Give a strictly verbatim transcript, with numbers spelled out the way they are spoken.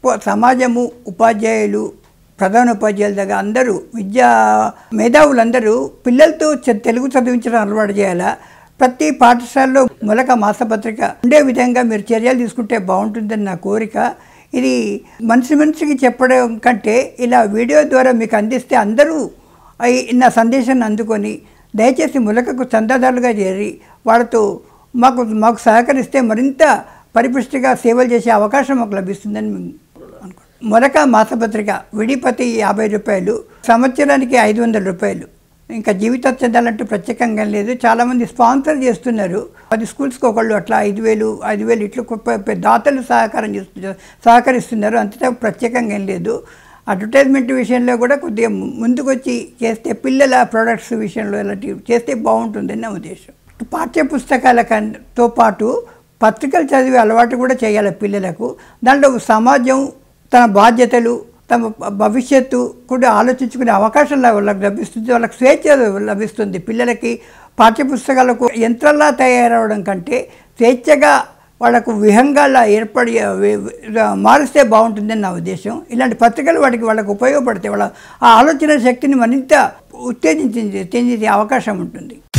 సమాజము, ఉపాధ్యాయులు, ప్రధాన ఉపాధ్యాయుల దగ్గర అందరూ విద్యా మేధావులందరూ పిల్లలతో తెలుగు చదివించడం అలవాటు చేయాలా. ప్రతి పాఠశాలలో మొలక మాసపత్రిక ఉండే విధంగా మీరు చర్యలు తీసుకుంటే బాగుంటుందని నా కోరిక. ఇది మనిషి మనిషికి చెప్పడం కంటే ఇలా వీడియో ద్వారా మీకు అందిస్తే అందరూ నా సందేశాన్ని అందుకొని దయచేసి మొలకకు చందాదారులుగా చేరి వాళ్ళతో మాకు మాకు సహకరిస్తే మరింత పరిపుష్టిగా సేవలు చేసే అవకాశం మాకు లభిస్తుందని అనుకుంటున్నాం. మొలక మాసపత్రిక విడిపతి యాభై రూపాయలు, సంవత్సరానికి ఐదు వందల రూపాయలు. ఇంకా జీవిత చెందాలంటూ ప్రత్యేకంగా లేదు. చాలామంది స్పాన్సర్ చేస్తున్నారు. పది స్కూల్స్కి ఒకళ్ళు అట్లా ఐదు వేలు ఐదు వేలు ఇట్లు దాతలు సహకారం చేస్తు సహకరిస్తున్నారు. అంతటా ప్రత్యేకంగా ఏం లేదు. అడ్వర్టైజ్మెంట్ విషయంలో కూడా కొద్దిగా ముందుకు వచ్చి చేస్తే పిల్లల ప్రోడక్ట్స్ విషయంలో ఇలాంటివి చేస్తే బాగుంటుందని నా ఉద్దేశం. పాఠ్య పుస్తకాలతో పాటు పత్రికలు చదివే అలవాటు కూడా చేయాలి పిల్లలకు. దాంట్లో సమాజం, తన బాధ్యతలు, తమ భవిష్యత్తు కూడా ఆలోచించుకునే అవకాశం వాళ్ళకి లభిస్తుంది. వాళ్ళకి స్వేచ్ఛ లభిస్తుంది. పిల్లలకి పాఠ్యపుస్తకాలకు యంత్రాల్లా తయారవడం కంటే స్వేచ్ఛగా వాళ్ళకు విహంగాల్లా ఏర్పడి మారిస్తే బాగుంటుందని నా ఉద్దేశం. ఇలాంటి పత్రికలు వాటికి వాళ్ళకు ఉపయోగపడితే వాళ్ళ ఆ ఆలోచన శక్తిని మరింత ఉత్తేజించే ఉత్తేజించే అవకాశం ఉంటుంది.